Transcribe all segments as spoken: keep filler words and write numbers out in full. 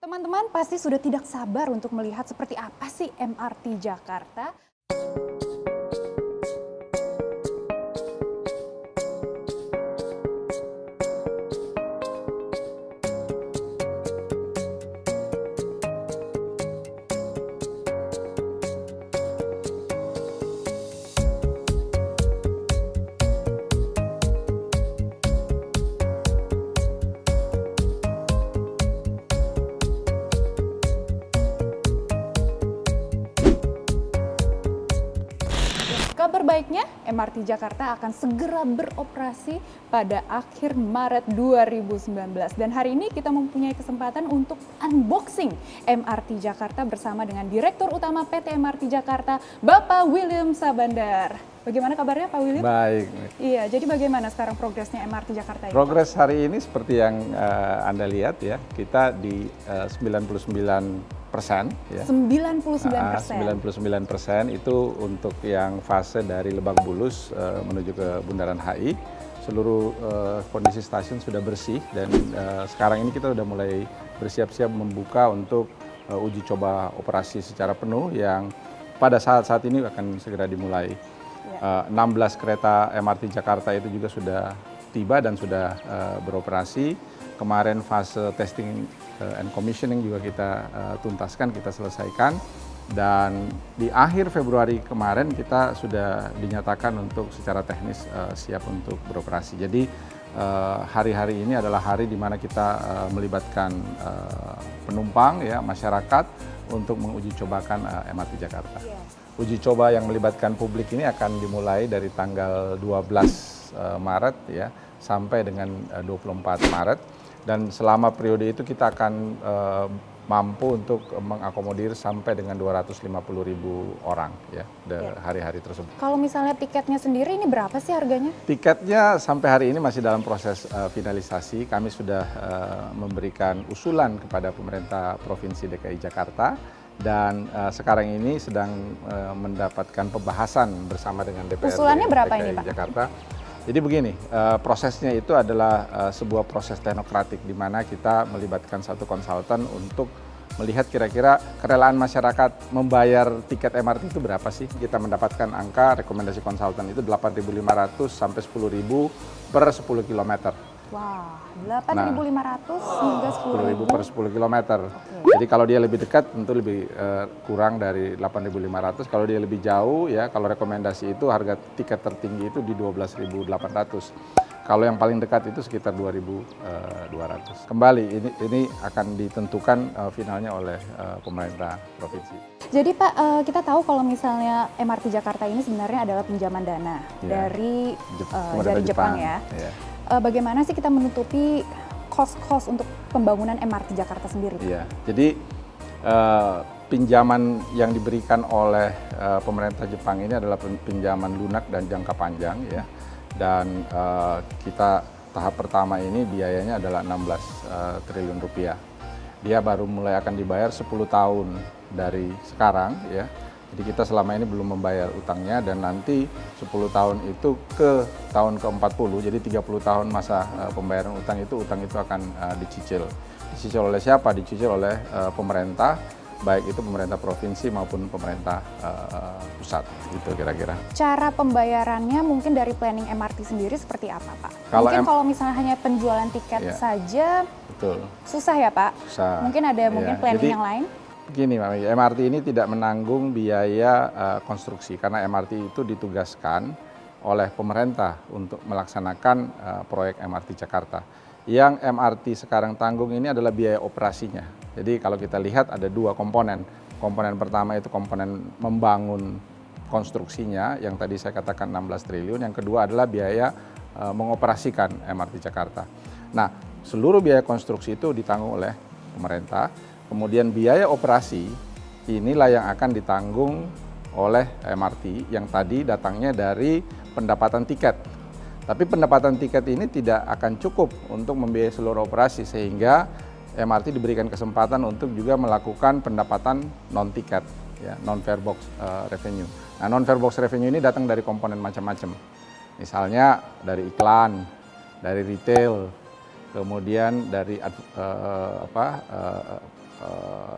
Teman-teman pasti sudah tidak sabar untuk melihat seperti apa sih M R T Jakarta. Kabar baiknya, M R T Jakarta akan segera beroperasi pada akhir Maret dua ribu sembilan belas. Dan hari ini kita mempunyai kesempatan untuk unboxing M R T Jakarta bersama dengan Direktur Utama P T M R T Jakarta, Bapak William Sabandar. Bagaimana kabarnya Pak William? Baik. Iya, jadi bagaimana sekarang progresnya M R T Jakarta ini? Progres hari ini seperti yang uh, Anda lihat ya, kita di uh, sembilan puluh sembilan persen ya. sembilan puluh sembilan persen. Uh, sembilan puluh sembilan persen itu untuk yang fase dari Lebak Bulus uh, menuju ke Bundaran H I. Seluruh uh, kondisi stasiun sudah bersih dan uh, sekarang ini kita sudah mulai bersiap-siap membuka untuk uh, uji coba operasi secara penuh yang pada saat-saat ini akan segera dimulai. Uh, enam belas kereta M R T Jakarta itu juga sudah tiba dan sudah uh, beroperasi. Kemarin fase testing uh, and commissioning juga kita uh, tuntaskan, kita selesaikan. Dan di akhir Februari kemarin kita sudah dinyatakan untuk secara teknis uh, siap untuk beroperasi. Jadi hari-hari uh, ini adalah hari di mana kita uh, melibatkan uh, penumpang, ya, masyarakat untuk menguji cobakan uh, M R T Jakarta. Uji coba yang melibatkan publik ini akan dimulai dari tanggal dua belas Maret ya sampai dengan dua puluh empat Maret, dan selama periode itu kita akan uh, mampu untuk mengakomodir sampai dengan dua ratus lima puluh ribu orang ya hari-hari tersebut. Kalau misalnya tiketnya sendiri ini berapa sih harganya? Tiketnya sampai hari ini masih dalam proses uh, finalisasi. Kami sudah uh, memberikan usulan kepada pemerintah Provinsi D K I Jakarta. Dan uh, sekarang ini sedang uh, mendapatkan pembahasan bersama dengan D P R D Usulannya berapa D K I ini, Pak? Jakarta. Jadi begini, uh, prosesnya itu adalah uh, sebuah proses teknokratik di mana kita melibatkan satu konsultan untuk melihat kira-kira kerelaan masyarakat membayar tiket M R T itu berapa sih. Kita mendapatkan angka rekomendasi konsultan itu delapan ribu lima ratus sampai sepuluh ribu per sepuluh kilometer. Wah, delapan ribu lima ratus hingga sepuluh ribu per sepuluh kilometer. Okay. Jadi kalau dia lebih dekat tentu lebih uh, kurang dari delapan ribu lima ratus. Kalau dia lebih jauh ya, kalau rekomendasi itu harga tiket tertinggi itu di dua belas ribu delapan ratus. Kalau yang paling dekat itu sekitar dua ribu dua ratus. Kembali ini ini akan ditentukan uh, finalnya oleh uh, pemerintah provinsi. Jadi Pak, uh, kita tahu kalau misalnya M R T Jakarta ini sebenarnya adalah pinjaman dana ya, dari Jep uh, dari Jepang, Jepang ya. ya. Bagaimana sih kita menutupi cost-cost untuk pembangunan M R T Jakarta sendiri? Iya, jadi uh, pinjaman yang diberikan oleh uh, pemerintah Jepang ini adalah pinjaman lunak dan jangka panjang ya. Dan uh, kita tahap pertama ini biayanya adalah enam belas uh, triliun rupiah. Dia baru mulai akan dibayar sepuluh tahun dari sekarang ya. Jadi kita selama ini belum membayar utangnya dan nanti sepuluh tahun itu ke tahun ke empat puluh, jadi tiga puluh tahun masa uh, pembayaran utang itu, utang itu akan uh, dicicil. Dicicil oleh siapa? Dicicil oleh uh, pemerintah, baik itu pemerintah provinsi maupun pemerintah uh, pusat, gitu kira-kira. Cara pembayarannya mungkin dari planning M R T sendiri seperti apa Pak? Kalau mungkin kalau misalnya hanya penjualan tiket yeah. saja, betul. Susah ya Pak? Susah. Mungkin ada mungkin yeah. planning Jadi, yang lain? Begini, M R T ini tidak menanggung biaya uh, konstruksi karena M R T itu ditugaskan oleh pemerintah untuk melaksanakan uh, proyek M R T Jakarta. Yang M R T sekarang tanggung ini adalah biaya operasinya. Jadi kalau kita lihat ada dua komponen. Komponen pertama itu komponen membangun konstruksinya yang tadi saya katakan enam belas triliun. Yang kedua adalah biaya uh, mengoperasikan M R T Jakarta. Nah, seluruh biaya konstruksi itu ditanggung oleh pemerintah. Kemudian biaya operasi inilah yang akan ditanggung oleh M R T yang tadi datangnya dari pendapatan tiket. Tapi pendapatan tiket ini tidak akan cukup untuk membiayai seluruh operasi sehingga M R T diberikan kesempatan untuk juga melakukan pendapatan non-tiket, ya, non-fare box uh, revenue. Nah, non-fare box revenue ini datang dari komponen macam-macam. Misalnya dari iklan, dari retail, kemudian dari uh, apa, uh,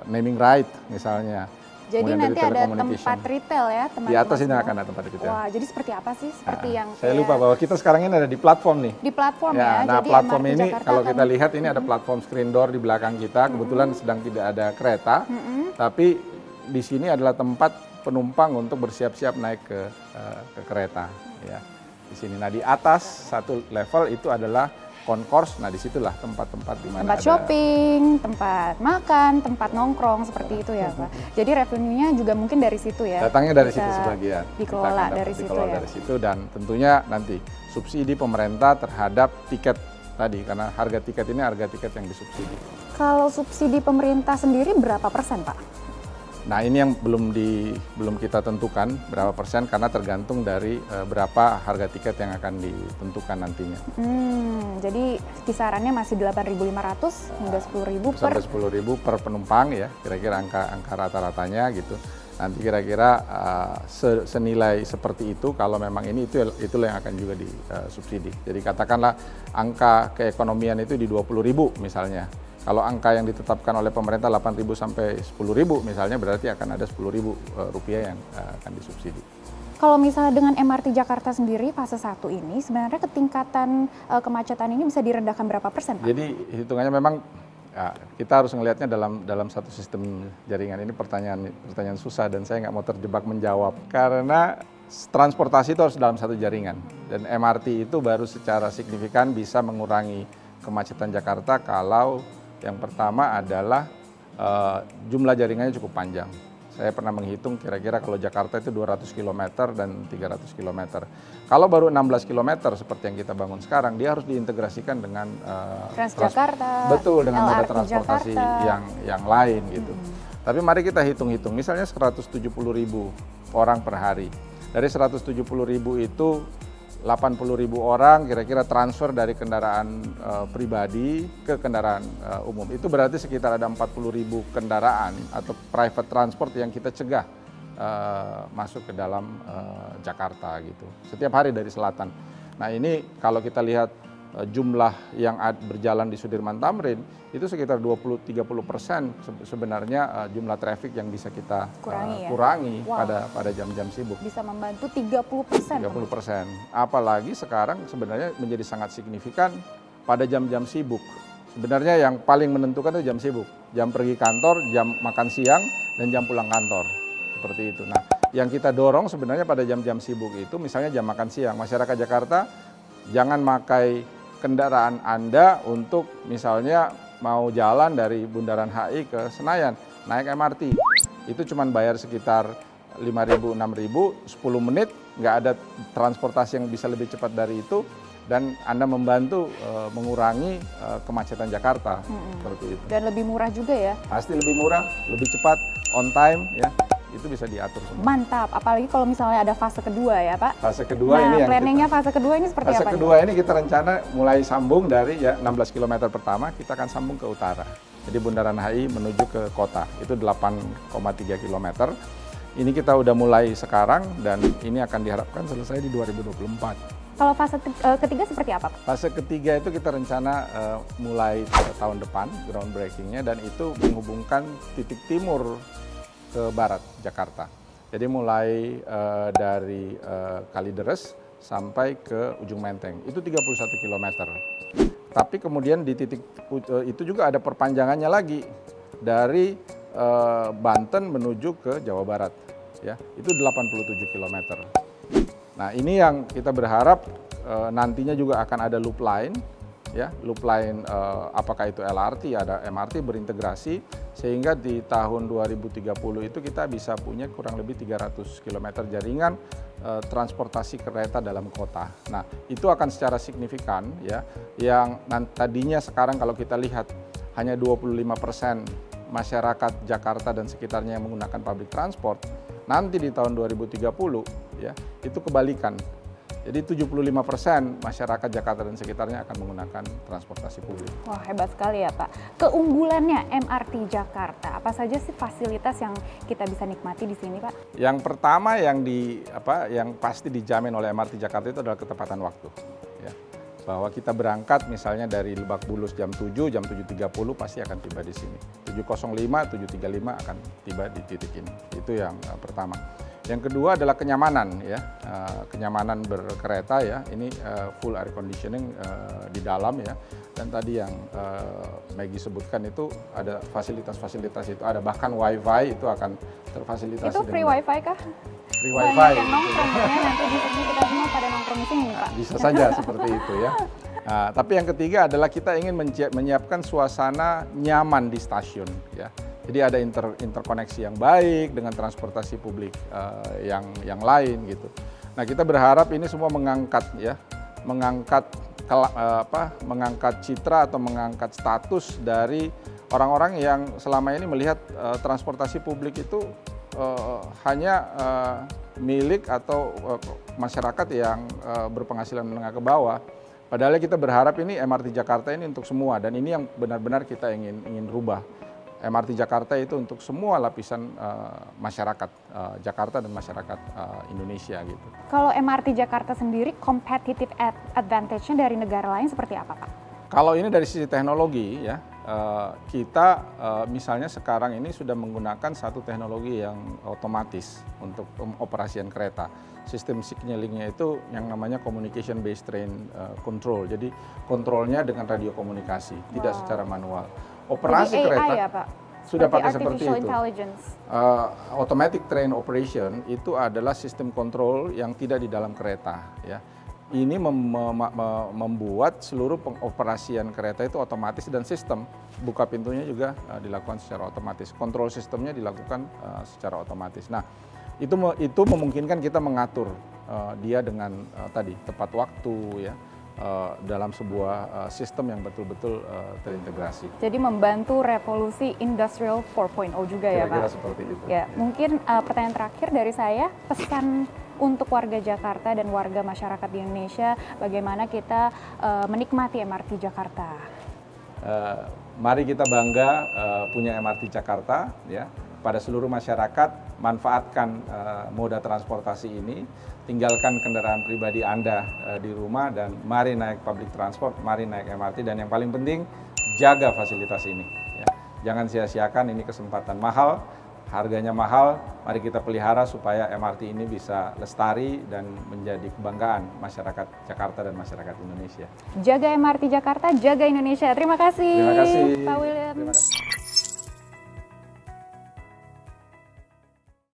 naming right misalnya. Jadi Kemudian nanti dari ada tempat retail ya teman-teman. Di atas ini semua. akan ada tempat retail. Wah, jadi seperti apa sih? Seperti Nah, yang saya kayak... lupa bahwa kita sekarang ini ada di platform nih. Di platform ya. Ya, nah jadi platform M R T ini Jakarta kalau akan... kita lihat ini ada platform screen door di belakang kita. Kebetulan Mm-hmm. sedang tidak ada kereta, Mm-hmm. tapi di sini adalah tempat penumpang untuk bersiap-siap naik ke uh, ke kereta. Ya, di sini. Nah di atas satu level itu adalah concourse. Nah disitulah tempat-tempat di mana tempat ada shopping, tempat makan, tempat nongkrong seperti itu ya Pak. Jadi revenue-nya juga mungkin dari situ ya. datangnya dari Bisa situ sebagian. Kita Dikelola akan dapat dari situ dikelola ya. dari situ dan tentunya nanti subsidi pemerintah terhadap tiket tadi karena harga tiket ini harga tiket yang disubsidi. Kalau subsidi pemerintah sendiri berapa persen Pak? Nah ini yang belum di belum kita tentukan berapa persen karena tergantung dari uh, berapa harga tiket yang akan ditentukan nantinya. Hmm, jadi kisarannya masih delapan ribu lima ratus hingga sepuluh ribu per Sampai sepuluh ribu per penumpang ya, kira-kira angka angka rata-ratanya gitu. Nanti kira-kira uh, se senilai seperti itu kalau memang ini itu itulah yang akan juga disubsidi. Jadi katakanlah angka keekonomian itu di dua puluh ribu misalnya. Kalau angka yang ditetapkan oleh pemerintah delapan ribu sampai sepuluh ribu misalnya berarti akan ada sepuluh ribu rupiah yang uh, akan disubsidi. Kalau misalnya dengan M R T Jakarta sendiri fase satu ini sebenarnya ketingkatan uh, kemacetan ini bisa direndahkan berapa persen Pak? Jadi hitungannya memang ya, kita harus melihatnya dalam dalam satu sistem jaringan. Ini pertanyaan pertanyaan susah dan saya nggak mau terjebak menjawab karena transportasi itu harus dalam satu jaringan dan M R T itu baru secara signifikan bisa mengurangi kemacetan Jakarta kalau yang pertama adalah uh, jumlah jaringannya cukup panjang. Saya pernah menghitung kira-kira kalau Jakarta itu dua ratus kilometer dan tiga ratus kilometer. Kalau baru enam belas kilometer seperti yang kita bangun sekarang, dia harus diintegrasikan dengan uh, Transjakarta, betul dengan moda L R T transportasi Jakarta. yang yang lain gitu. Hmm. Tapi mari kita hitung-hitung, misalnya seratus tujuh puluh ribu orang per hari. Dari seratus tujuh puluh ribu itu delapan puluh ribu orang kira-kira transfer dari kendaraan uh, pribadi ke kendaraan uh, umum. Itu berarti sekitar ada empat puluh ribu kendaraan atau private transport yang kita cegah uh, masuk ke dalam uh, Jakarta gitu. Setiap hari dari selatan. Nah ini kalau kita lihat uh, jumlah yang ad, berjalan di Sudirman Tamrin itu sekitar dua puluh sampai tiga puluh persen sebenarnya uh, jumlah traffic yang bisa kita kurangi, uh, ya? kurangi Wow. pada pada jam-jam sibuk. Bisa membantu tiga puluh persen. tiga puluh persen. Apalagi sekarang sebenarnya menjadi sangat signifikan pada jam-jam sibuk. Sebenarnya yang paling menentukan itu jam sibuk. Jam pergi kantor, jam makan siang, dan jam pulang kantor. Seperti itu. Nah, yang kita dorong sebenarnya pada jam-jam sibuk itu misalnya jam makan siang. Masyarakat Jakarta jangan pakai kendaraan Anda untuk misalnya mau jalan dari Bundaran H I ke Senayan, naik M R T. Itu cuma bayar sekitar lima ribu, enam ribu, sepuluh menit, nggak ada transportasi yang bisa lebih cepat dari itu, dan Anda membantu uh, mengurangi uh, kemacetan Jakarta, hmm. seperti itu. Dan lebih murah juga ya? Pasti lebih murah, lebih cepat, on time, ya itu bisa diatur semua. Mantap, apalagi kalau misalnya ada fase kedua ya Pak? Fase kedua nah, ini yang planningnya kita, fase kedua ini seperti fase apa? Fase kedua nih? ini kita rencana mulai sambung dari ya enam belas kilometer pertama, kita akan sambung ke utara. Jadi Bundaran H I menuju ke kota, itu delapan koma tiga kilometer. Ini kita udah mulai sekarang dan ini akan diharapkan selesai di dua ribu dua puluh empat. Kalau fase uh, ketiga seperti apa? Fase ketiga itu kita rencana uh, mulai uh, tahun depan, groundbreakingnya, dan itu menghubungkan titik timur ke barat Jakarta. Jadi mulai uh, dari uh, Kalideres sampai ke Ujung Menteng, itu tiga puluh satu kilometer. Tapi kemudian di titik uh, itu juga ada perpanjangannya lagi dari uh, Banten menuju ke Jawa Barat, ya itu delapan puluh tujuh kilometer. Nah ini yang kita berharap uh, nantinya juga akan ada loop line, ya loop line uh, apakah itu L R T, ada M R T berintegrasi, sehingga di tahun dua ribu tiga puluh itu kita bisa punya kurang lebih tiga ratus kilometer jaringan uh, transportasi kereta dalam kota. Nah itu akan secara signifikan ya, yang tadinya sekarang kalau kita lihat hanya dua puluh lima persen masyarakat Jakarta dan sekitarnya yang menggunakan public transport, nanti di tahun dua ribu tiga puluh ya itu kebalikan. Jadi tujuh puluh lima persen masyarakat Jakarta dan sekitarnya akan menggunakan transportasi publik. Wah hebat sekali ya Pak. Keunggulannya M R T Jakarta, apa saja sih fasilitas yang kita bisa nikmati di sini Pak? Yang pertama yang di apa yang pasti dijamin oleh M R T Jakarta itu adalah ketepatan waktu. Ya. bahwa kita berangkat misalnya dari Lebak Bulus jam tujuh, jam tujuh tiga puluh pasti akan tiba di sini. tujuh nol lima, tujuh tiga puluh lima akan tiba di titik ini. Itu yang uh, pertama. Yang kedua adalah kenyamanan ya, uh, kenyamanan berkereta ya. Ini uh, full air conditioning uh, di dalam ya. Dan tadi yang uh, Maggie sebutkan itu ada fasilitas-fasilitas itu, ada bahkan wifi itu akan terfasilitasi. Itu free wifi kah? Free wifi. Banyak yang nongkrong ya, nanti di sini kita semua pada nongkrong di sini Pak. Bisa saja seperti itu ya. Nah, tapi yang ketiga adalah kita ingin menyiapkan suasana nyaman di stasiun ya. Jadi ada inter, interkoneksi yang baik dengan transportasi publik uh, yang yang lain gitu. Nah, kita berharap ini semua mengangkat ya, mengangkat uh, apa? mengangkat citra atau mengangkat status dari orang-orang yang selama ini melihat uh, transportasi publik itu uh, hanya uh, milik atau uh, masyarakat yang uh, berpenghasilan menengah ke bawah. Padahal kita berharap ini M R T Jakarta ini untuk semua, dan ini yang benar-benar kita ingin ingin rubah. M R T Jakarta itu untuk semua lapisan uh, masyarakat uh, Jakarta dan masyarakat uh, Indonesia gitu. Kalau M R T Jakarta sendiri competitive advantage-nya dari negara lain seperti apa Pak? Kalau ini dari sisi teknologi ya, uh, kita uh, misalnya sekarang ini sudah menggunakan satu teknologi yang otomatis untuk operasian kereta. Sistem signalingnya itu yang namanya communication based train uh, control. Jadi kontrolnya dengan radio komunikasi, wow. tidak secara manual. Operasi Jadi kereta A I ya, Pak? sudah seperti pakai seperti itu. Uh, automatic train operation itu adalah sistem kontrol yang tidak di dalam kereta. Ya, ini mem mem membuat seluruh pengoperasian kereta itu otomatis, dan sistem buka pintunya juga uh, dilakukan secara otomatis. Kontrol sistemnya dilakukan uh, secara otomatis. Nah, itu itu memungkinkan kita mengatur uh, dia dengan uh, tadi tepat waktu ya. Uh, dalam sebuah uh, sistem yang betul-betul uh, terintegrasi. Jadi membantu revolusi Industrial empat titik nol juga ya Pak? Kira-kira seperti itu. Ya, mungkin uh, pertanyaan terakhir dari saya, pesan untuk warga Jakarta dan warga masyarakat di Indonesia, bagaimana kita uh, menikmati M R T Jakarta? Uh, mari kita bangga uh, punya M R T Jakarta ya. Pada seluruh masyarakat, manfaatkan uh, moda transportasi ini, tinggalkan kendaraan pribadi Anda uh, di rumah, dan mari naik public transport, mari naik M R T, dan yang paling penting, jaga fasilitas ini. Ya. Jangan sia-siakan, ini kesempatan mahal, harganya mahal, mari kita pelihara supaya M R T ini bisa lestari dan menjadi kebanggaan masyarakat Jakarta dan masyarakat Indonesia. Jaga M R T Jakarta, jaga Indonesia. Terima kasih, Terima kasih. Pak William. Terima kasih.